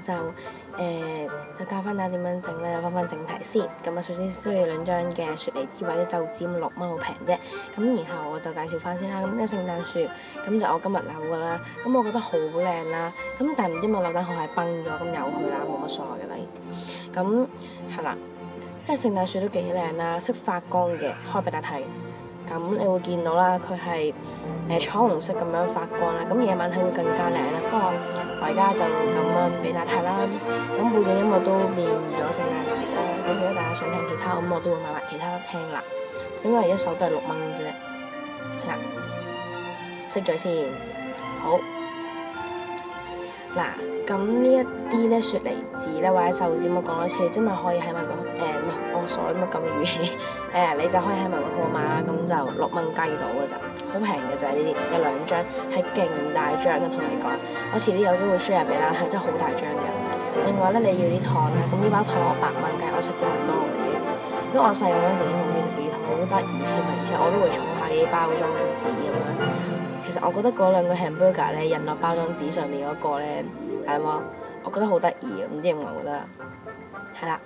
就教翻大家點樣整咧，翻正題先。咁啊，首先需要2張嘅雪梨紙或者就紙，咁6蚊好平啫。咁然後我就介紹翻先啦。咁呢個聖誕樹，咁就我今日扭噶啦。咁我覺得好靚啦。咁但係唔知點解扭蛋殼係崩咗，咁由佢啦，冇乜所謂噶啦。咁係啦，呢個聖誕樹都幾靚啦，識發光嘅，開俾大家睇。咁你會見到啦，佢係彩虹色咁樣發光啦。咁夜晚睇會更加靚啦。不過我而家就咁樣俾大家睇啦。咁背景音樂都變咗聖誕節啦。咁如果大家想聽其他，咁我都會買埋其他聽啦。因為一首都係6蚊啫。嗱，熄咗先。好。嗱，咁呢一啲咧雪梨紙咧或者就紙，我講多次，真係可以喺埋個sorry乜咁嘅語氣你就可以喺埋個號碼啦，咁就6蚊雞到嘅咋，好平嘅就係呢啲，有2張，係勁大張嘅，同你講，我遲啲有機會 share 俾大家睇，真係好大張嘅。另外咧，你要啲糖啦，咁呢包糖我8蚊雞，我食咗好多嘅已經，因為我細個嗰陣時已經好中意食呢啲糖，好得意添啊，而且我都會儲下呢啲包裝紙咁樣。其實我覺得嗰2個 hamburger 咧，印落包裝紙上面嗰個咧，係嘛？我覺得好得意啊，唔知點解我覺得係啦。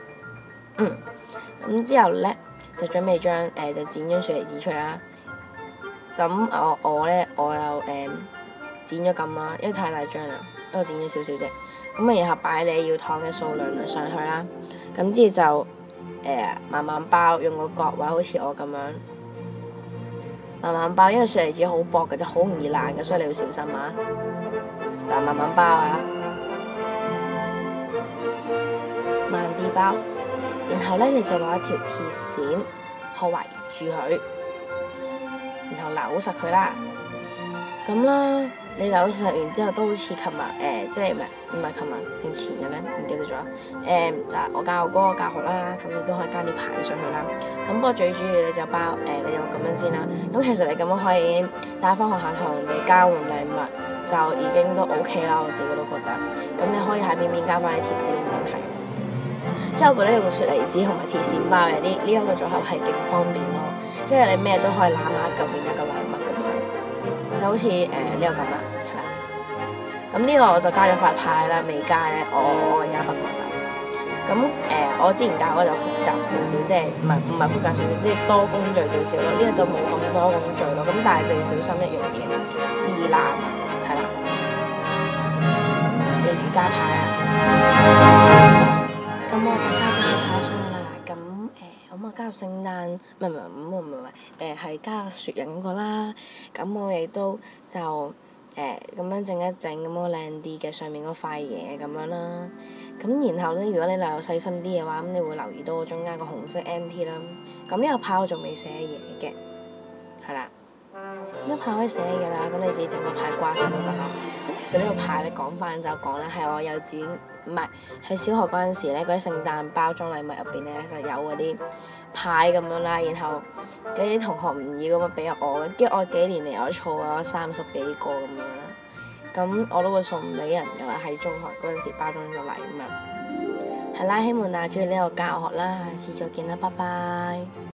咁之後咧就準備就剪咗雪梨紙出嚟啦。咁我又剪咗咁啦，因為太大張啦，因為我剪咗少少啫。咁啊，然後擺你要糖嘅數量上去啦。咁之後就慢慢包，用個角位好似我咁樣慢慢包，因為雪梨紙好薄嘅，就好容易爛嘅，所以你要小心啊。嗱，慢慢包啊，慢啲包。然後咧，你就攞一條鐵線去圍住佢，然後扭實佢啦。咁啦，你扭實完之後都好似琴日即係唔係琴日定前日咧，唔記得咗。就係我教嗰個教學啦，咁你都可以加啲牌上去啦。咁不過最主要你就包你就咁樣先啦。咁其實你咁樣可以帶翻學校同人哋交換禮物，就已經都 OK 啦，我自己都覺得。咁你可以喺邊邊加翻啲貼紙都冇問題。即係我覺得用雪梨紙同埋鐵線包嘅呢一個組合係勁方便咯，即係你咩都可以攬埋一嚿變一個禮物咁樣，就好似呢個咁啦，係啦。咁呢個我就加咗塊牌啦，未加咧，我而家不過就咁我之前教嗰就複雜少少，即係唔係複雜少少，即係多工序少少咯。呢個就冇咁多工序咯，咁但係就要小心一樣嘢，易爛係啦，記住加牌啊！咁我就加咗個牌上去啦。咁我加咗聖誕，唔係加雪人嗰個啦。咁我亦都就咁樣整一整，咁我靚啲嘅上面嗰塊嘢咁樣啦。咁然後咧，如果你留細心啲嘅話，咁你會留意到我中間個紅色 MT 啦。咁呢個牌我仲未寫嘢嘅，係啦。呢個牌可以寫嘢啦，咁你自己整個牌掛上都得啦。咁其實呢個牌你講翻就講啦，係我幼稚園唔係喺小學嗰陣時咧，嗰啲聖誕包裝禮物入邊咧就有嗰啲牌咁樣啦，然後嗰啲同學唔要咁啊俾我，跟住我幾年嚟我儲咗30幾個咁樣啦，咁我都會送俾人噶啦，喺中學嗰陣時包裝咗禮物。係啦，希望大家中意呢個教學啦，下次再見啦，拜拜。